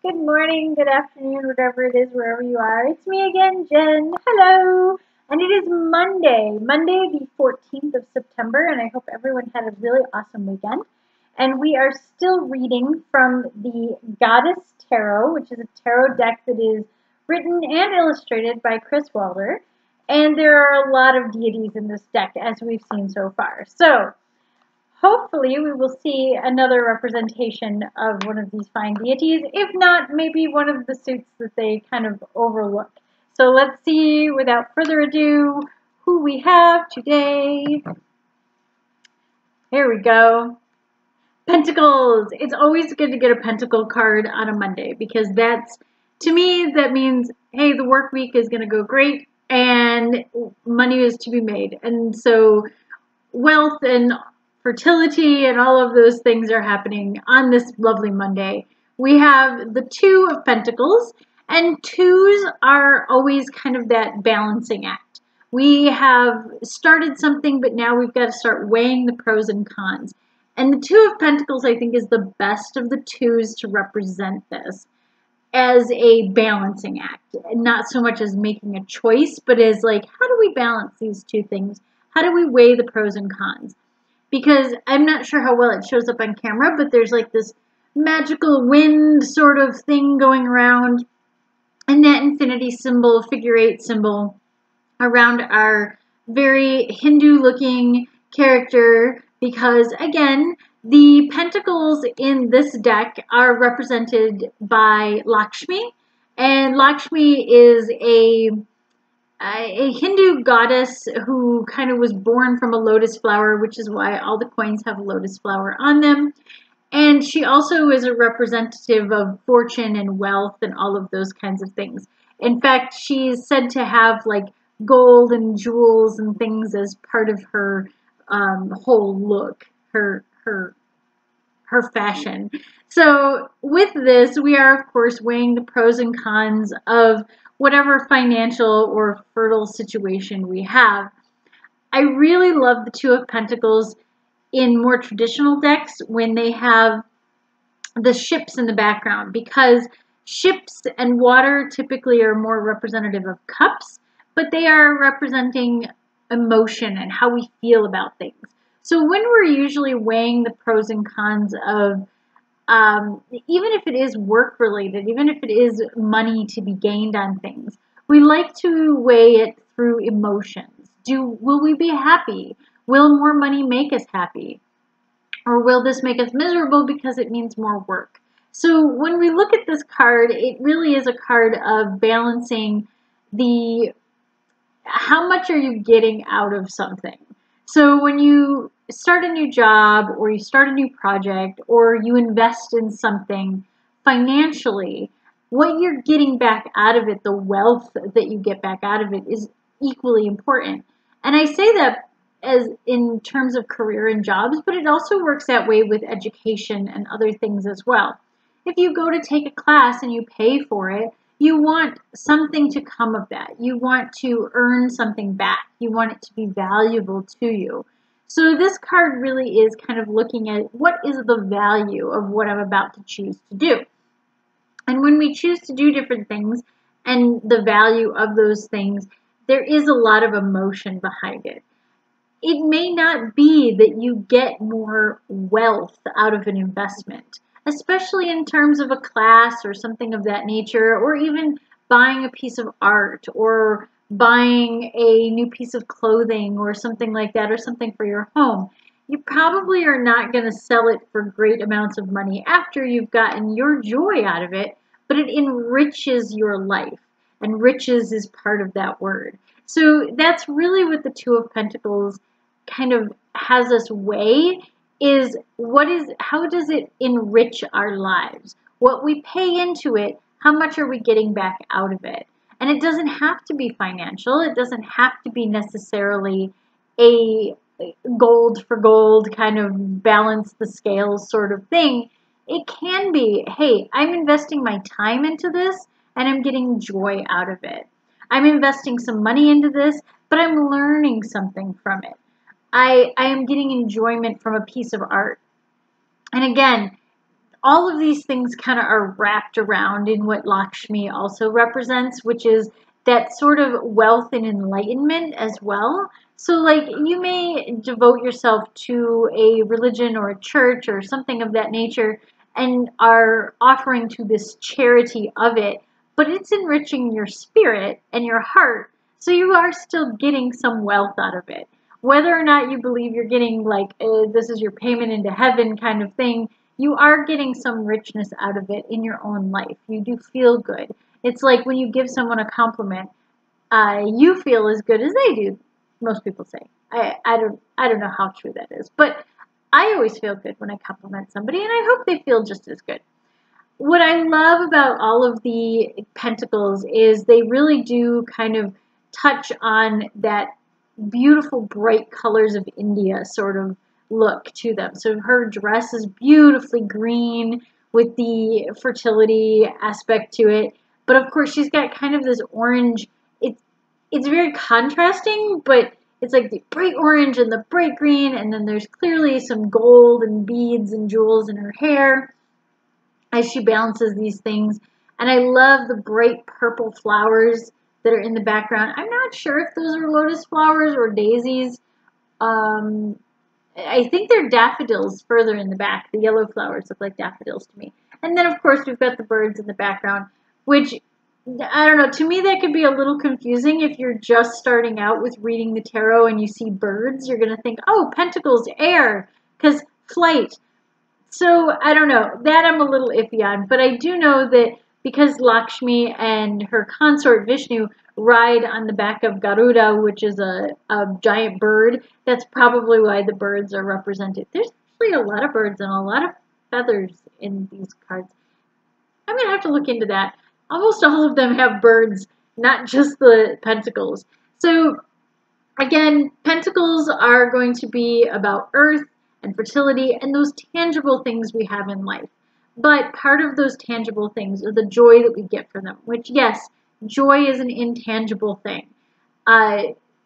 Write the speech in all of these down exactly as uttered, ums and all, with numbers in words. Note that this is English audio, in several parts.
Good morning, good afternoon, whatever it is, wherever you are. It's me again, Jen. Hello. And it is Monday, Monday the fourteenth of September, and I hope everyone had a really awesome weekend. And we are still reading from the Goddess Tarot, which is a tarot deck that is written and illustrated by Chris Wilder. And there are a lot of deities in this deck, as we've seen so far. So, hopefully we will see another representation of one of these fine deities. If not, maybe one of the suits that they kind of overlook. So let's see, without further ado, who we have today. Here we go. Pentacles. It's always good to get a pentacle card on a Monday because that's, to me, that means, hey, the work week is going to go great and money is to be made. And so wealth and fertility and all of those things are happening on this lovely Monday. We have the Two of Pentacles, and twos are always kind of that balancing act. We have started something, but now we've got to start weighing the pros and cons. And the Two of Pentacles, I think, is the best of the twos to represent this as a balancing act. Not so much as making a choice, but as like, how do we balance these two things? How do we weigh the pros and cons? Because I'm not sure how well it shows up on camera, but there's like this magical wind sort of thing going around, and that infinity symbol, figure eight symbol, around our very Hindu-looking character, because again, the pentacles in this deck are represented by Lakshmi, and Lakshmi is a a Hindu goddess who kind of was born from a lotus flower, which is why all the coins have a lotus flower on them. And she also is a representative of fortune and wealth and all of those kinds of things. In fact, she's said to have like gold and jewels and things as part of her um, whole look, her her her fashion. So with this, we are of course weighing the pros and cons of whatever financial or fertile situation we have. I really love the Two of Pentacles in more traditional decks when they have the ships in the background, because ships and water typically are more representative of cups, but they are representing emotion and how we feel about things. So when we're usually weighing the pros and cons of Um, even if it is work related, even if it is money to be gained on things, we like to weigh it through emotions. Do, will we be happy? Will more money make us happy? Or will this make us miserable because it means more work? So when we look at this card, it really is a card of balancing the, how much are you getting out of something? So when you start a new job or you start a new project or you invest in something financially, what you're getting back out of it, the wealth that you get back out of it, is equally important. And I say that as in terms of career and jobs, but it also works that way with education and other things as well. If you go to take a class and you pay for it, you want something to come of that. You want to earn something back. You want it to be valuable to you. So this card really is kind of looking at what is the value of what I'm about to choose to do. And when we choose to do different things and the value of those things, there is a lot of emotion behind it. It may not be that you get more wealth out of an investment, especially in terms of a class or something of that nature, or even buying a piece of art or buying a new piece of clothing or something like that, or something for your home. You probably are not going to sell it for great amounts of money after you've gotten your joy out of it, but it enriches your life. And riches is part of that word. So that's really what the Two of Pentacles kind of has us weigh, is what is, how does it enrich our lives? What we pay into it, how much are we getting back out of it? And it doesn't have to be financial. It doesn't have to be necessarily a gold for gold kind of balance the scales sort of thing. It can be, hey, I'm investing my time into this and I'm getting joy out of it. I'm investing some money into this, but I'm learning something from it. I, I am getting enjoyment from a piece of art. And again, all of these things kind of are wrapped around in what Lakshmi also represents, which is that sort of wealth and enlightenment as well. So like you may devote yourself to a religion or a church or something of that nature and are offering to this charity of it, but it's enriching your spirit and your heart. So you are still getting some wealth out of it. Whether or not you believe you're getting like, uh, this is your payment into heaven kind of thing, you are getting some richness out of it in your own life. You do feel good. It's like when you give someone a compliment, uh, you feel as good as they do. Most people say. I, I don't I don't know how true that is, but I always feel good when I compliment somebody, and I hope they feel just as good. What I love about all of the pentacles is they really do kind of touch on that beautiful bright colors of India sort of look to them. So her dress is beautifully green with the fertility aspect to it, but of course she's got kind of this orange. It's it's very contrasting, but it's like the bright orange and the bright green, and then there's clearly some gold and beads and jewels in her hair as she balances these things. And I love the bright purple flowers that are in the background. I'm not sure if those are lotus flowers or daisies. Um, I think they're daffodils further in the back. The yellow flowers look like daffodils to me. And then, of course, we've got the birds in the background, which, I don't know, to me that could be a little confusing if you're just starting out with reading the tarot and you see birds. You're going to think, oh, pentacles, air, because flight. So, I don't know. That I'm a little iffy on. But I do know that because Lakshmi and her consort Vishnu ride on the back of Garuda, which is a, a giant bird, that's probably why the birds are represented. There's actually a lot of birds and a lot of feathers in these cards. I'm going to have to look into that. Almost all of them have birds, not just the pentacles. So, again, pentacles are going to be about earth and fertility and those tangible things we have in life. But part of those tangible things are the joy that we get from them, which, yes, joy is an intangible thing. Uh,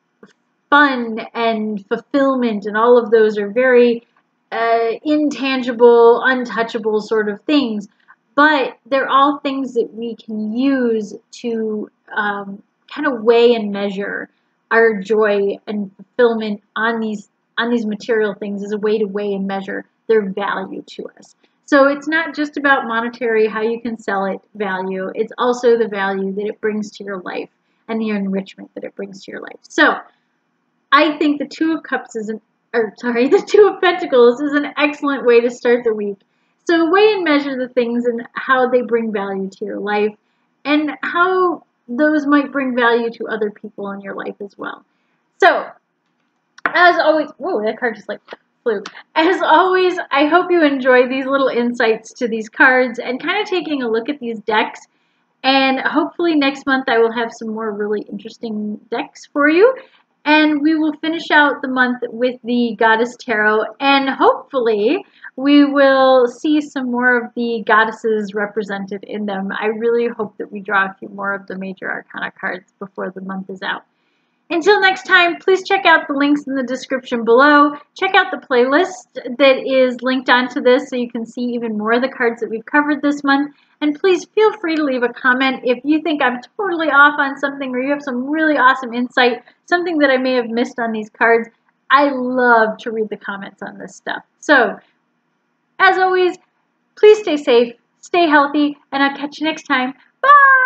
fun and fulfillment and all of those are very uh, intangible, untouchable sort of things. But they're all things that we can use to um, kind of weigh and measure our joy and fulfillment on these on these material things as a way to weigh and measure their value to us. So it's not just about monetary, how you can sell it value. It's also the value that it brings to your life and the enrichment that it brings to your life. So I think the Two of Cups is an, or sorry, the Two of Pentacles is an excellent way to start the week. So weigh and measure the things and how they bring value to your life and how those might bring value to other people in your life as well. So, as always, whoa, that card just like flew. As always, I hope you enjoy these little insights to these cards and kind of taking a look at these decks. And hopefully next month I will have some more really interesting decks for you. And we will finish out the month with the Goddess Tarot, and hopefully we will see some more of the goddesses represented in them. I really hope that we draw a few more of the major arcana cards before the month is out. Until next time, please check out the links in the description below. Check out the playlist that is linked onto this so you can see even more of the cards that we've covered this month. And please feel free to leave a comment if you think I'm totally off on something or you have some really awesome insight, something that I may have missed on these cards. I love to read the comments on this stuff. So, as always, please stay safe, stay healthy, and I'll catch you next time. Bye!